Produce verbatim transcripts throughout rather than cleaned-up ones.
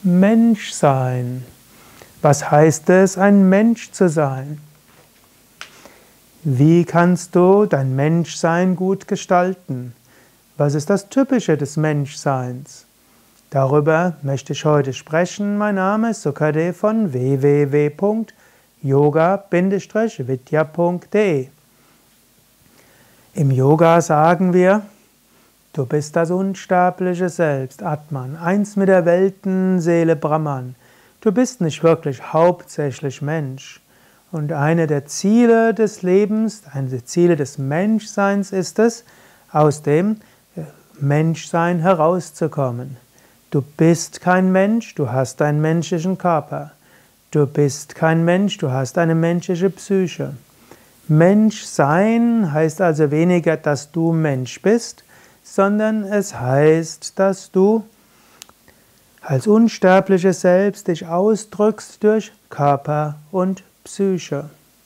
Menschsein. Was heißt es, ein Mensch zu sein? Wie kannst du dein Menschsein gut gestalten? Was ist das Typische des Menschseins? Darüber möchte ich heute sprechen. Mein Name ist Sukadev von w w w punkt yoga vidya punkt de. Im Yoga sagen wir, du bist das unsterbliche Selbst, Atman, eins mit der Weltenseele Brahman. Du bist nicht wirklich hauptsächlich Mensch. Und eine der Ziele des Lebens, eine der Ziele des Menschseins ist es, aus dem Menschsein herauszukommen. Du bist kein Mensch, du hast einen menschlichen Körper. Du bist kein Mensch, du hast eine menschliche Psyche. Menschsein heißt also weniger, dass du Mensch bist, sondern es heißt, dass du als unsterbliches Selbst dich ausdrückst durch Körper und Psyche.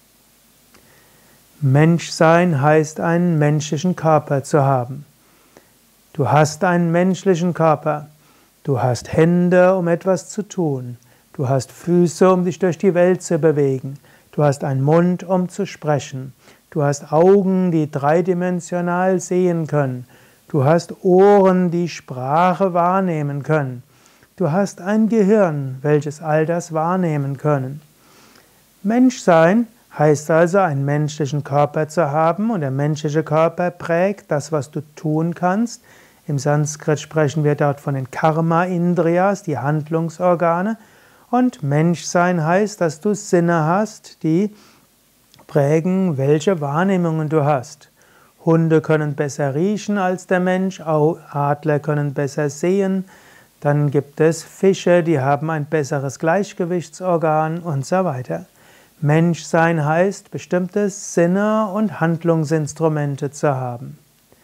Menschsein heißt, einen menschlichen Körper zu haben. Du hast einen menschlichen Körper. Du hast Hände, um etwas zu tun. Du hast Füße, um dich durch die Welt zu bewegen. Du hast einen Mund, um zu sprechen. Du hast Augen, die dreidimensional sehen können. Du hast Ohren, die Sprache wahrnehmen können. Du hast ein Gehirn, welches all das wahrnehmen können. Menschsein heißt also, einen menschlichen Körper zu haben, und der menschliche Körper prägt das, was du tun kannst. Im Sanskrit sprechen wir dort von den Karma-Indriyas, die Handlungsorgane. Und Menschsein heißt, dass du Sinne hast, die prägen, welche Wahrnehmungen du hast. Hunde können besser riechen als der Mensch, Adler können besser sehen. Dann gibt es Fische, die haben ein besseres Gleichgewichtsorgan und so weiter. Menschsein heißt, bestimmte Sinne und Handlungsinstrumente zu haben.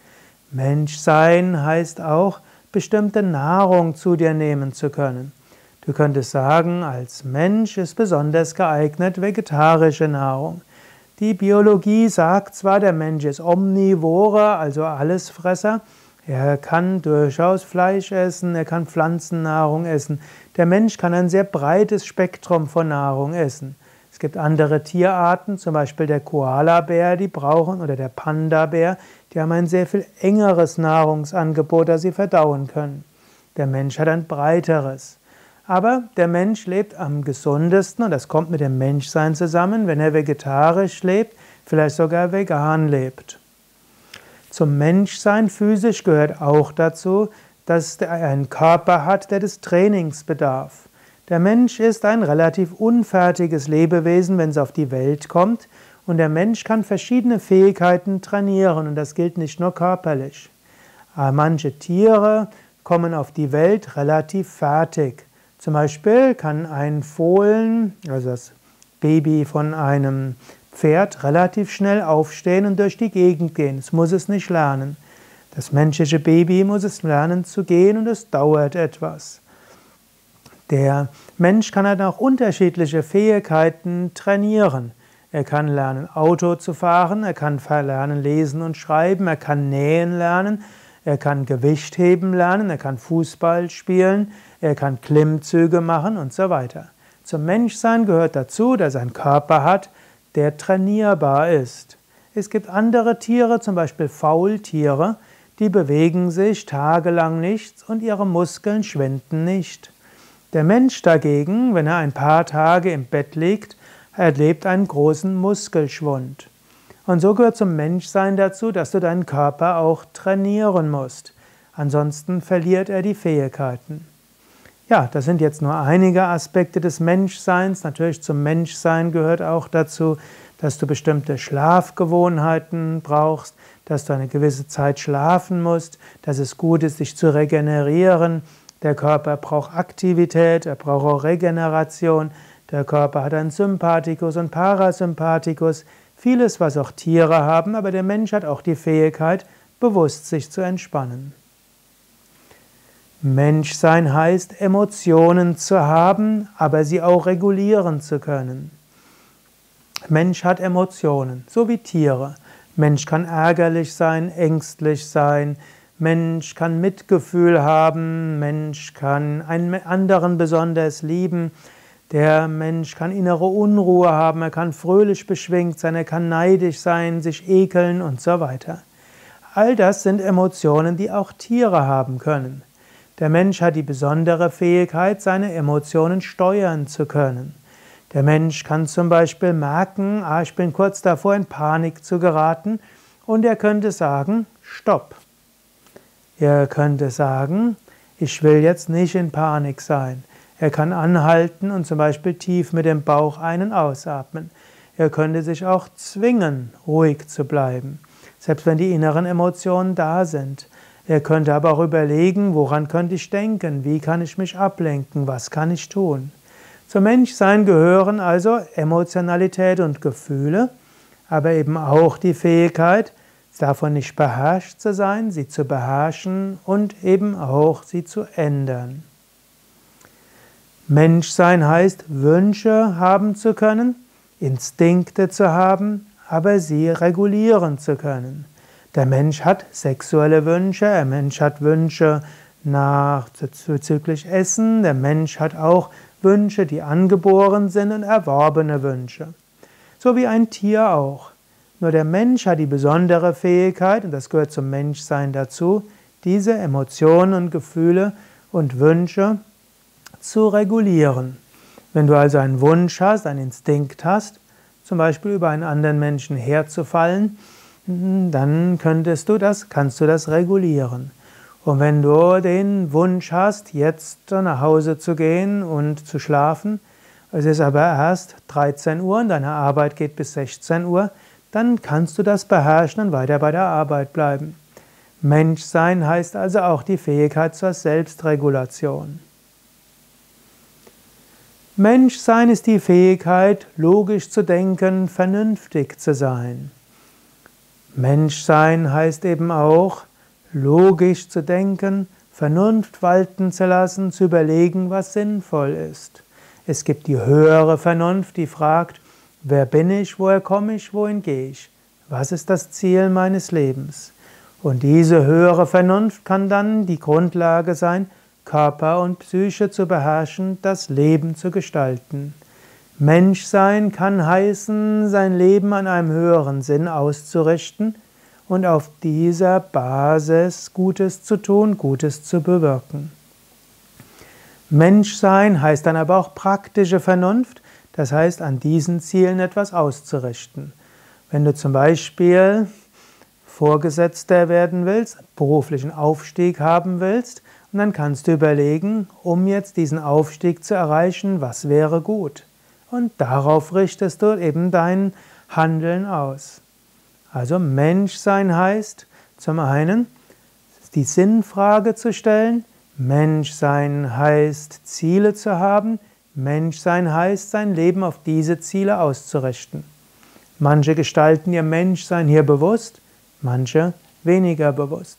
Menschsein heißt auch, bestimmte Nahrung zu dir nehmen zu können. Du könntest sagen, als Mensch ist besonders geeignet vegetarische Nahrung. Die Biologie sagt zwar, der Mensch ist Omnivore, also Allesfresser. Er kann durchaus Fleisch essen, er kann Pflanzennahrung essen. Der Mensch kann ein sehr breites Spektrum von Nahrung essen. Es gibt andere Tierarten, zum Beispiel der Koalabär, die brauchen, oder der Panda-Bär, die haben ein sehr viel engeres Nahrungsangebot, das sie verdauen können. Der Mensch hat ein breiteres. Aber der Mensch lebt am gesundesten, und das kommt mit dem Menschsein zusammen, wenn er vegetarisch lebt, vielleicht sogar vegan lebt. Zum Menschsein physisch gehört auch dazu, dass er einen Körper hat, der des Trainings bedarf. Der Mensch ist ein relativ unfertiges Lebewesen, wenn es auf die Welt kommt, und der Mensch kann verschiedene Fähigkeiten trainieren, und das gilt nicht nur körperlich. Aber manche Tiere kommen auf die Welt relativ fertig. Zum Beispiel kann ein Fohlen, also das Baby von einem Pferd, relativ schnell aufstehen und durch die Gegend gehen. Es muss es nicht lernen. Das menschliche Baby muss es lernen zu gehen, und es dauert etwas. Der Mensch kann halt auch unterschiedliche Fähigkeiten trainieren. Er kann lernen, Auto zu fahren, er kann lernen, lesen und schreiben, er kann nähen lernen, er kann Gewicht heben lernen, er kann Fußball spielen, er kann Klimmzüge machen und so weiter. Zum Menschsein gehört dazu, dass er einen Körper hat, der trainierbar ist. Es gibt andere Tiere, zum Beispiel Faultiere, die bewegen sich tagelang nichts und ihre Muskeln schwinden nicht. Der Mensch dagegen, wenn er ein paar Tage im Bett liegt, erlebt einen großen Muskelschwund. Und so gehört zum Menschsein dazu, dass du deinen Körper auch trainieren musst. Ansonsten verliert er die Fähigkeiten. Ja, das sind jetzt nur einige Aspekte des Menschseins. Natürlich zum Menschsein gehört auch dazu, dass du bestimmte Schlafgewohnheiten brauchst, dass du eine gewisse Zeit schlafen musst, dass es gut ist, dich zu regenerieren. Der Körper braucht Aktivität, er braucht auch Regeneration. Der Körper hat einen Sympathikus und Parasympathikus. Vieles, was auch Tiere haben, aber der Mensch hat auch die Fähigkeit, bewusst sich zu entspannen. Menschsein heißt, Emotionen zu haben, aber sie auch regulieren zu können. Mensch hat Emotionen, so wie Tiere. Mensch kann ärgerlich sein, ängstlich sein, Mensch kann Mitgefühl haben, Mensch kann einen anderen besonders lieben, der Mensch kann innere Unruhe haben, er kann fröhlich beschwingt sein, er kann neidisch sein, sich ekeln und so weiter. All das sind Emotionen, die auch Tiere haben können. Der Mensch hat die besondere Fähigkeit, seine Emotionen steuern zu können. Der Mensch kann zum Beispiel merken, ah, ich bin kurz davor, in Panik zu geraten, und er könnte sagen, Stopp. Er könnte sagen, ich will jetzt nicht in Panik sein. Er kann anhalten und zum Beispiel tief mit dem Bauch ein- und ausatmen. Er könnte sich auch zwingen, ruhig zu bleiben, selbst wenn die inneren Emotionen da sind. Er könnte aber auch überlegen, woran könnte ich denken, wie kann ich mich ablenken, was kann ich tun. Zum Menschsein gehören also Emotionalität und Gefühle, aber eben auch die Fähigkeit, davon nicht beherrscht zu sein, sie zu beherrschen und eben auch sie zu ändern. Menschsein heißt, Wünsche haben zu können, Instinkte zu haben, aber sie regulieren zu können. Der Mensch hat sexuelle Wünsche, der Mensch hat Wünsche nach bezüglich Essen, der Mensch hat auch Wünsche, die angeboren sind, und erworbene Wünsche. So wie ein Tier auch. Nur der Mensch hat die besondere Fähigkeit, und das gehört zum Menschsein dazu, diese Emotionen und Gefühle und Wünsche zu regulieren. Wenn du also einen Wunsch hast, einen Instinkt hast, zum Beispiel über einen anderen Menschen herzufallen, dann könntest du das, kannst du das regulieren. Und wenn du den Wunsch hast, jetzt nach Hause zu gehen und zu schlafen, es ist aber erst dreizehn Uhr und deine Arbeit geht bis sechzehn Uhr, dann kannst du das beherrschen und weiter bei der Arbeit bleiben. Menschsein heißt also auch die Fähigkeit zur Selbstregulation. Menschsein ist die Fähigkeit, logisch zu denken, vernünftig zu sein. Menschsein heißt eben auch, logisch zu denken, Vernunft walten zu lassen, zu überlegen, was sinnvoll ist. Es gibt die höhere Vernunft, die fragt, wer bin ich, woher komme ich, wohin gehe ich? Was ist das Ziel meines Lebens? Und diese höhere Vernunft kann dann die Grundlage sein, Körper und Psyche zu beherrschen, das Leben zu gestalten. Menschsein kann heißen, sein Leben an einem höheren Sinn auszurichten und auf dieser Basis Gutes zu tun, Gutes zu bewirken. Menschsein heißt dann aber auch praktische Vernunft, das heißt, an diesen Zielen etwas auszurichten. Wenn du zum Beispiel Vorgesetzter werden willst, beruflichen Aufstieg haben willst, und dann kannst du überlegen, um jetzt diesen Aufstieg zu erreichen, was wäre gut? Und darauf richtest du eben dein Handeln aus. Also Menschsein heißt zum einen, die Sinnfrage zu stellen, Menschsein heißt, Ziele zu haben, Menschsein heißt, sein Leben auf diese Ziele auszurichten. Manche gestalten ihr Menschsein hier bewusst, manche weniger bewusst.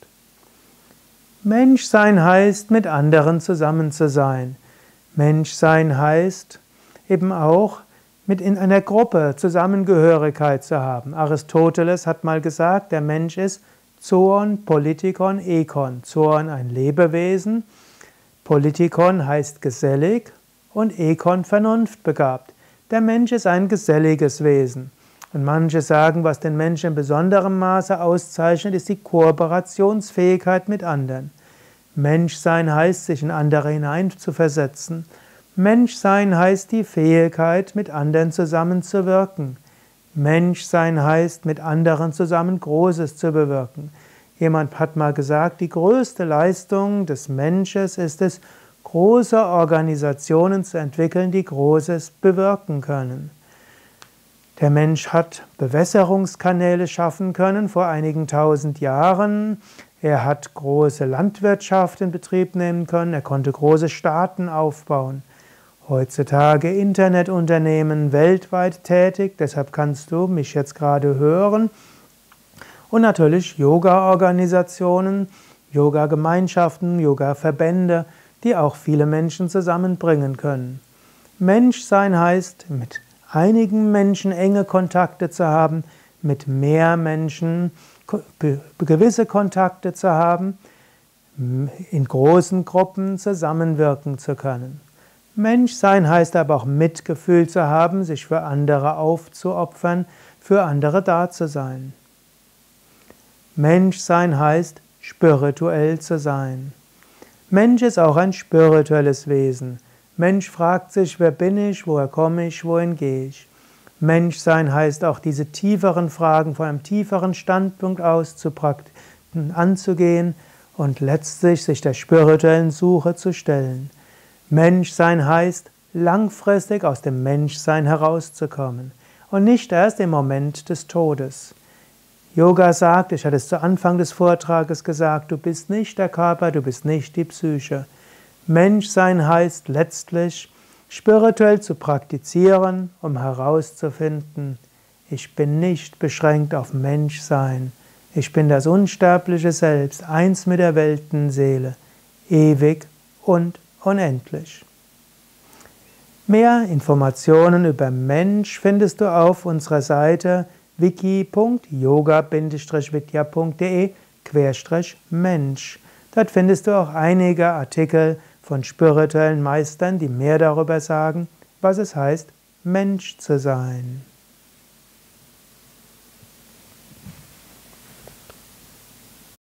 Menschsein heißt, mit anderen zusammen zu sein. Menschsein heißt eben auch, mit in einer Gruppe Zusammengehörigkeit zu haben. Aristoteles hat mal gesagt, der Mensch ist Zoon, Politikon, Ekon. Zoon ein Lebewesen, Politikon heißt gesellig und Ekon vernunftbegabt. Der Mensch ist ein geselliges Wesen. Und manche sagen, was den Menschen in besonderem Maße auszeichnet, ist die Kooperationsfähigkeit mit anderen. Menschsein heißt, sich in andere hineinzuversetzen. Menschsein heißt die Fähigkeit, mit anderen zusammenzuwirken. Menschsein heißt, mit anderen zusammen Großes zu bewirken. Jemand hat mal gesagt, die größte Leistung des Menschen ist es, große Organisationen zu entwickeln, die Großes bewirken können. Der Mensch hat Bewässerungskanäle schaffen können vor einigen tausend Jahren. Er hat große Landwirtschaft in Betrieb nehmen können. Er konnte große Staaten aufbauen. Heutzutage Internetunternehmen weltweit tätig, deshalb kannst du mich jetzt gerade hören. Und natürlich Yoga-Organisationen, Yoga-Gemeinschaften, Yoga-Verbände, die auch viele Menschen zusammenbringen können. Menschsein heißt, mit einigen Menschen enge Kontakte zu haben, mit mehr Menschen gewisse Kontakte zu haben, in großen Gruppen zusammenwirken zu können. Menschsein heißt aber auch Mitgefühl zu haben, sich für andere aufzuopfern, für andere da zu sein. Menschsein heißt, spirituell zu sein. Mensch ist auch ein spirituelles Wesen. Mensch fragt sich, wer bin ich, woher komme ich, wohin gehe ich. Menschsein heißt auch, diese tieferen Fragen von einem tieferen Standpunkt aus zu anzugehen und letztlich sich der spirituellen Suche zu stellen. Menschsein heißt, langfristig aus dem Menschsein herauszukommen und nicht erst im Moment des Todes. Yoga sagt, ich hatte es zu Anfang des Vortrages gesagt, du bist nicht der Körper, du bist nicht die Psyche. Menschsein heißt letztlich, spirituell zu praktizieren, um herauszufinden, ich bin nicht beschränkt auf Menschsein. Ich bin das unsterbliche Selbst, eins mit der Weltenseele, ewig und unendlich. Mehr Informationen über Mensch findest du auf unserer Seite wiki punkt yoga bindestrich vidya punkt de Querstrich Mensch. Dort findest du auch einige Artikel von spirituellen Meistern, die mehr darüber sagen, was es heißt, Mensch zu sein.